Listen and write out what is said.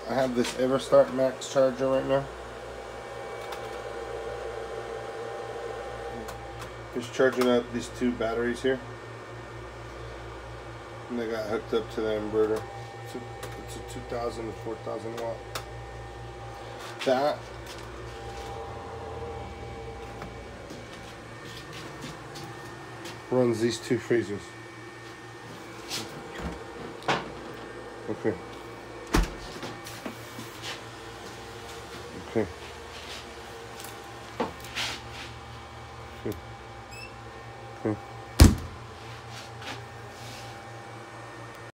I have this EverStart Max charger right now. Just charging up these two batteries here. And they got hooked up to the inverter. It's a 2000 to 4000 watt. That runs these two freezers. Okay. Okay. Okay. Okay.